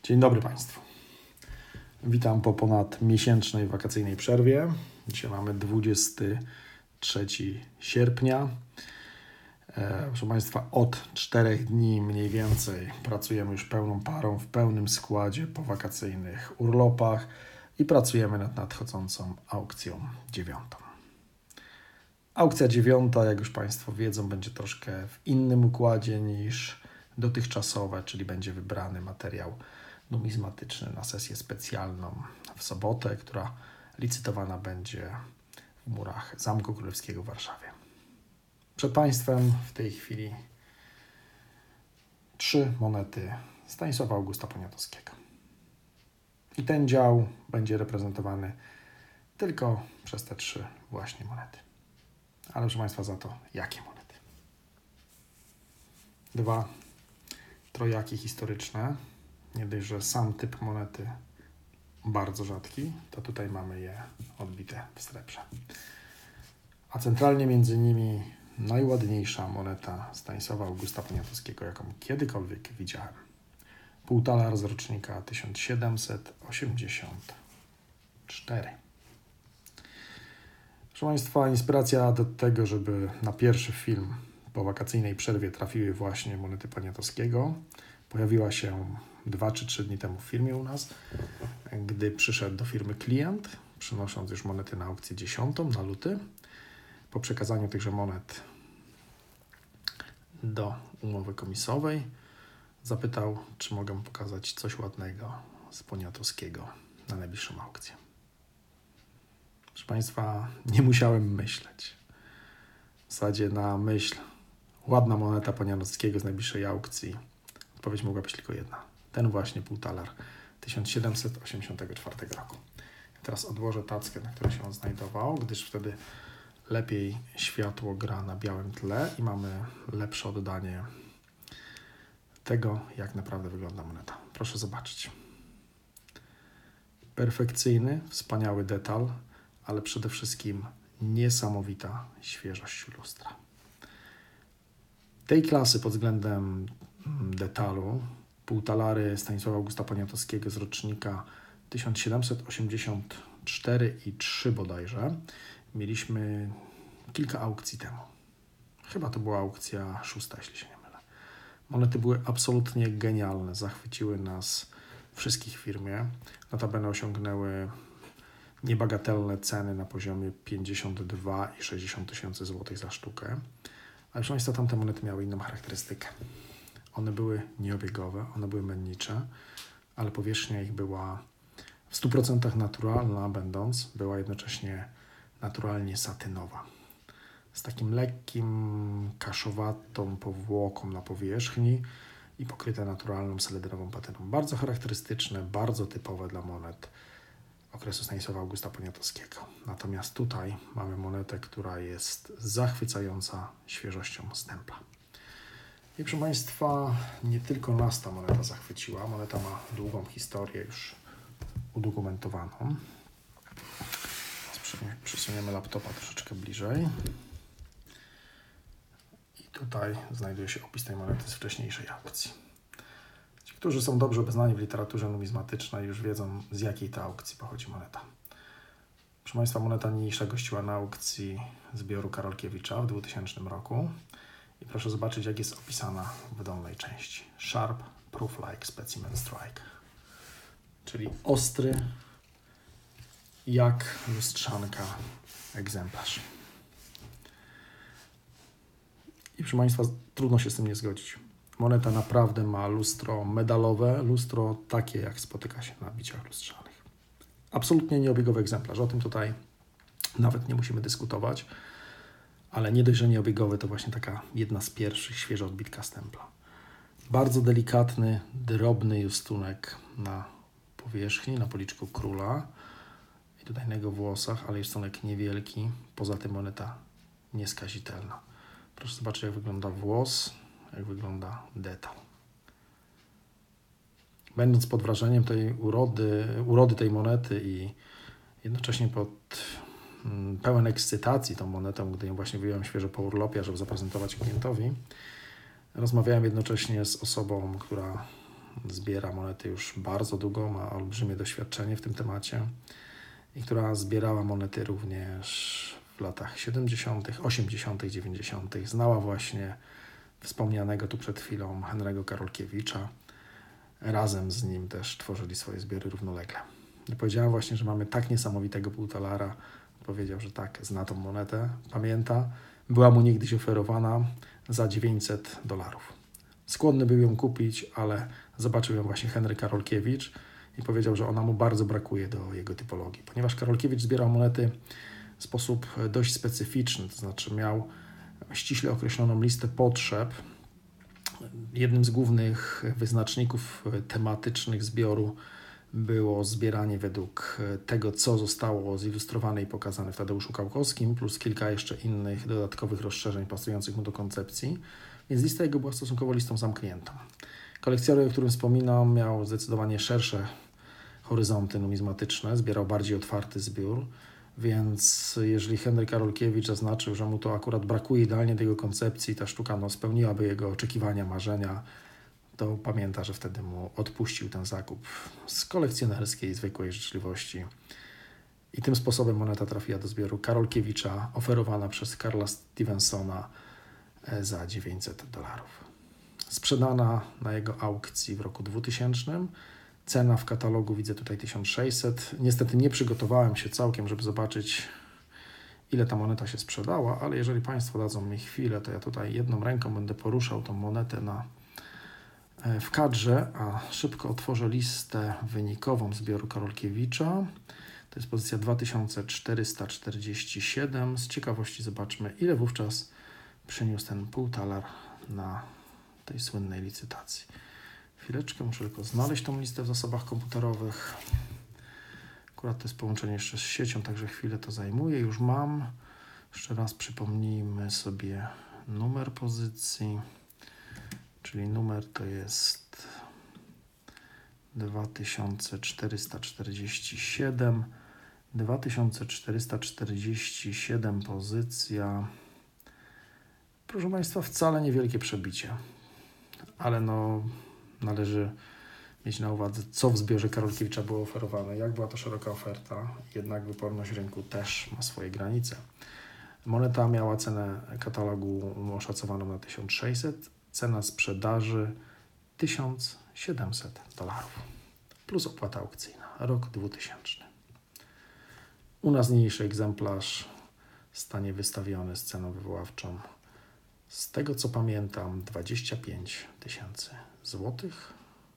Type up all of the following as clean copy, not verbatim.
Dzień dobry Państwu. Witam po ponad miesięcznej wakacyjnej przerwie. Dzisiaj mamy 23 sierpnia. Proszę Państwa, od 4 dni mniej więcej pracujemy już pełną parą, w pełnym składzie po wakacyjnych urlopach i pracujemy nad nadchodzącą aukcją 9. Aukcja 9, jak już Państwo wiedzą, będzie troszkę w innym układzie niż dotychczasowe, czyli będzie wybrany materiał numizmatyczny na sesję specjalną w sobotę, która licytowana będzie w murach Zamku Królewskiego w Warszawie. Przed Państwem w tej chwili 3 monety Stanisława Augusta Poniatowskiego. I ten dział będzie reprezentowany tylko przez te 3 właśnie monety. Ale proszę Państwa, za to jakie monety? 2 trojaki historyczne. Nie dość, że sam typ monety bardzo rzadki, to tutaj mamy je odbite w srebrze. A centralnie między nimi najładniejsza moneta Stanisława Augusta Poniatowskiego, jaką kiedykolwiek widziałem. Półtalar z rocznika 1784. Proszę Państwa, inspiracja do tego, żeby na pierwszy film po wakacyjnej przerwie trafiły właśnie monety Poniatowskiego, pojawiła się 2 czy 3 dni temu w firmie u nas, gdy przyszedł do firmy klient, przynosząc już monety na aukcję 10 na luty. Po przekazaniu tychże monet do umowy komisowej zapytał, czy mogę pokazać coś ładnego z Poniatowskiego na najbliższą aukcję. Proszę Państwa, nie musiałem myśleć. W zasadzie na myśl ładna moneta Poniatowskiego z najbliższej aukcji odpowiedź mogła być tylko jedna. Ten właśnie półtalar 1784 roku. Teraz odłożę tackę, na której się on znajdował, gdyż wtedy lepiej światło gra na białym tle i mamy lepsze oddanie tego, jak naprawdę wygląda moneta. Proszę zobaczyć. Perfekcyjny, wspaniały detal, ale przede wszystkim niesamowita świeżość lustra. Tej klasy pod względem detalu półtalary Stanisława Augusta Poniatowskiego z rocznika 1784 i 3 bodajże mieliśmy kilka aukcji temu. Chyba to była aukcja 6, jeśli się nie mylę. Monety były absolutnie genialne, zachwyciły nas wszystkich w firmie. Notabene osiągnęły niebagatelne ceny na poziomie 52 i 60 tysięcy złotych za sztukę. Ale proszę Państwa, tamte monety miały inną charakterystykę. One były nieobiegowe, one były mennicze, ale powierzchnia ich była w 100% naturalna, była jednocześnie naturalnie satynowa. Z takim lekkim, kaszowatą powłoką na powierzchni i pokryte naturalną seledynorową patyną. Bardzo charakterystyczne, bardzo typowe dla monet okresu Stanisława Augusta Poniatowskiego. Natomiast tutaj mamy monetę, która jest zachwycająca świeżością stempla. I proszę Państwa, nie tylko nas ta moneta zachwyciła. Moneta ma długą historię już udokumentowaną. Teraz przesuniemy laptopa troszeczkę bliżej. I tutaj znajduje się opis tej monety z wcześniejszej aukcji. Ci, którzy są dobrze obeznani w literaturze numizmatycznej, już wiedzą, z jakiej to aukcji pochodzi moneta. Proszę Państwa, moneta niniejsza gościła na aukcji zbioru Karolkiewicza w 2000 roku. I proszę zobaczyć, jak jest opisana w dolnej części. Sharp, proof-like specimen strike. Czyli ostry, jak lustrzanka egzemplarz. I proszę Państwa, trudno się z tym nie zgodzić. Moneta naprawdę ma lustro medalowe, lustro takie, jak spotyka się na biciach lustrzanych. Absolutnie nieobiegowy egzemplarz. O tym tutaj nawet nie musimy dyskutować. Ale nie dość, że nieobiegowy, to właśnie taka jedna z pierwszych świeża odbitka stempla. Bardzo delikatny, drobny justunek na powierzchni, na policzku króla i tutaj na jego włosach, ale justunek niewielki. Poza tym moneta nieskazitelna. Proszę zobaczyć, jak wygląda włos, jak wygląda detal. Będąc pod wrażeniem tej urody tej monety i jednocześnie pełen ekscytacji tą monetą, gdy ją właśnie wyjąłem świeżo po urlopie, żeby zaprezentować klientowi, rozmawiałem jednocześnie z osobą, która zbiera monety już bardzo długo, ma olbrzymie doświadczenie w tym temacie i która zbierała monety również w latach 70., 80., 90. Znała właśnie wspomnianego tu przed chwilą Henry'ego Karolkiewicza. Razem z nim też tworzyli swoje zbiory równolegle. I powiedziałem właśnie, że mamy tak niesamowitego półtalara. Powiedział, że tak, zna tą monetę, pamięta. Była mu niegdyś oferowana za $900. Skłonny był ją kupić, ale zobaczył ją właśnie Henryk Karolkiewicz i powiedział, że ona mu bardzo brakuje do jego typologii. Ponieważ Karolkiewicz zbierał monety w sposób dość specyficzny, to znaczy miał ściśle określoną listę potrzeb. Jednym z głównych wyznaczników tematycznych zbioru było zbieranie według tego, co zostało zilustrowane i pokazane w Tadeuszu Kołkowskim, plus kilka jeszcze innych dodatkowych rozszerzeń pasujących mu do koncepcji, więc lista jego była stosunkowo listą zamkniętą. Kolekcjoner, o którym wspominam, miał zdecydowanie szersze horyzonty numizmatyczne, zbierał bardziej otwarty zbiór, więc jeżeli Henryk Karolkiewicz zaznaczył, że mu to akurat brakuje idealnie do jego koncepcji, ta sztuka spełniłaby jego oczekiwania, marzenia, to pamięta, że wtedy mu odpuścił ten zakup z kolekcjonerskiej, zwykłej życzliwości. I tym sposobem moneta trafiła do zbioru Karolkiewicza, oferowana przez Karla Stevensona za $900. Sprzedana na jego aukcji w roku 2000. Cena w katalogu widzę tutaj 1600. Niestety nie przygotowałem się całkiem, żeby zobaczyć, ile ta moneta się sprzedała, ale jeżeli Państwo dadzą mi chwilę, to ja tutaj jedną ręką będę poruszał tą monetę w kadrze, a szybko otworzę listę wynikową zbioru Karolkiewicza. To jest pozycja 2447. Z ciekawości zobaczmy, ile wówczas przyniósł ten półtalar na tej słynnej licytacji. Chwileczkę, muszę tylko znaleźć tą listę w zasobach komputerowych. Akurat to jest połączenie jeszcze z siecią, także chwilę to zajmuje. Już mam. Jeszcze raz przypomnijmy sobie numer pozycji, czyli numer to jest 2447. 2447 pozycja. Proszę Państwa, wcale niewielkie przebicie, ale należy mieć na uwadze, co w zbiorze Karolkiewicza było oferowane, jak była to szeroka oferta, jednak wyporność rynku też ma swoje granice. Moneta miała cenę katalogu oszacowaną na 1600, cena sprzedaży $1700 plus opłata aukcyjna, rok 2000. U nas niniejszy egzemplarz stanie wystawiony z ceną wywoławczą, z tego co pamiętam, 25 000 złotych.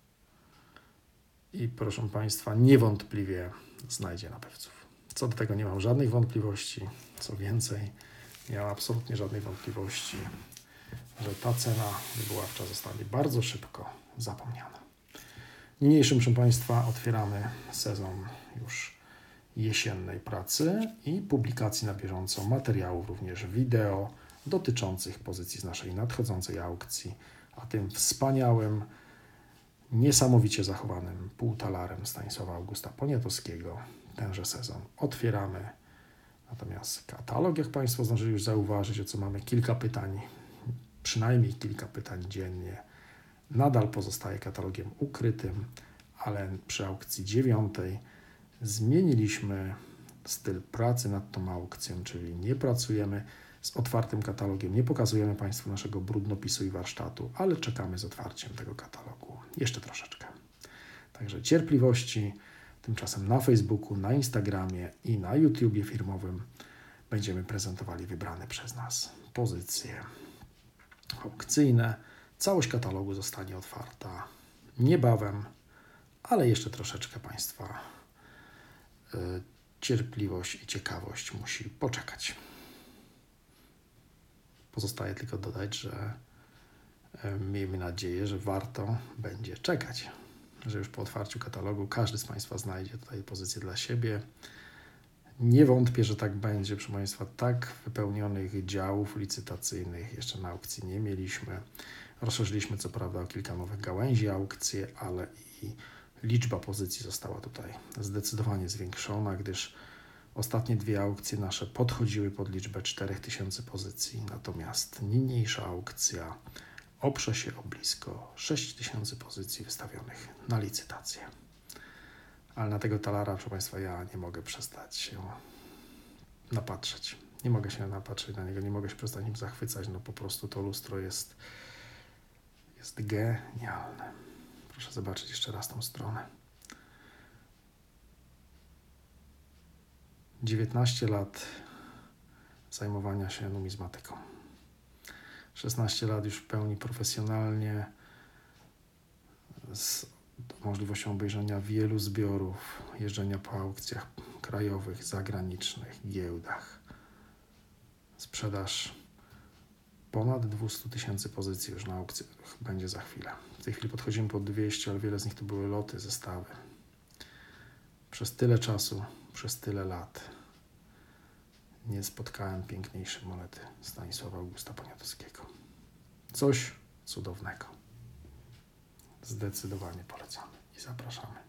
I proszę Państwa, niewątpliwie znajdzie nabywców. Co do tego nie mam żadnych wątpliwości. Co więcej, nie mam absolutnie żadnej wątpliwości, że ta cena wywoławcza zostanie bardzo szybko zapomniana. Niniejszym, proszę Państwa, otwieramy sezon już jesiennej pracy i publikacji na bieżąco materiałów, również wideo dotyczących pozycji z naszej nadchodzącej aukcji, a tym wspaniałym, niesamowicie zachowanym półtalarem Stanisława Augusta Poniatowskiego tenże sezon otwieramy. Natomiast katalog, jak Państwo zdążyli już zauważyć, o co mamy kilka pytań, przynajmniej kilka pytań dziennie, nadal pozostaje katalogiem ukrytym, ale przy aukcji 9 zmieniliśmy styl pracy nad tą aukcją, czyli nie pracujemy z otwartym katalogiem, nie pokazujemy Państwu naszego brudnopisu i warsztatu, ale czekamy z otwarciem tego katalogu jeszcze troszeczkę. Także cierpliwości, tymczasem na Facebooku, na Instagramie i na YouTubie firmowym będziemy prezentowali wybrane przez nas pozycje aukcyjne. Całość katalogu zostanie otwarta niebawem, ale jeszcze troszeczkę Państwa cierpliwość i ciekawość musi poczekać. Pozostaje tylko dodać, że miejmy nadzieję, że warto będzie czekać, że już po otwarciu katalogu każdy z Państwa znajdzie tutaj pozycję dla siebie. Nie wątpię, że tak będzie, proszę Państwa, tak wypełnionych działów licytacyjnych jeszcze na aukcji nie mieliśmy. Rozszerzyliśmy co prawda o kilka nowych gałęzi aukcji, ale i liczba pozycji została tutaj zdecydowanie zwiększona, gdyż ostatnie dwie aukcje nasze podchodziły pod liczbę 4000 pozycji, natomiast niniejsza aukcja oprze się o blisko 6000 pozycji wystawionych na licytację. Ale na tego talara, proszę Państwa, ja nie mogę przestać się napatrzeć. Nie mogę się napatrzeć na niego, nie mogę się przestać nim zachwycać. No po prostu to lustro jest genialne. Proszę zobaczyć jeszcze raz tą stronę. 19 lat zajmowania się numizmatyką. 16 lat już w pełni profesjonalnie, z możliwością obejrzenia wielu zbiorów, jeżdżenia po aukcjach krajowych, zagranicznych, giełdach. Sprzedaż ponad 200 000 pozycji już na aukcjach będzie za chwilę. W tej chwili podchodzimy pod 200, ale wiele z nich to były loty, zestawy. Przez tyle czasu, przez tyle lat nie spotkałem piękniejszej monety Stanisława Augusta Poniatowskiego. Coś cudownego. Zdecydowanie polecamy i zapraszamy.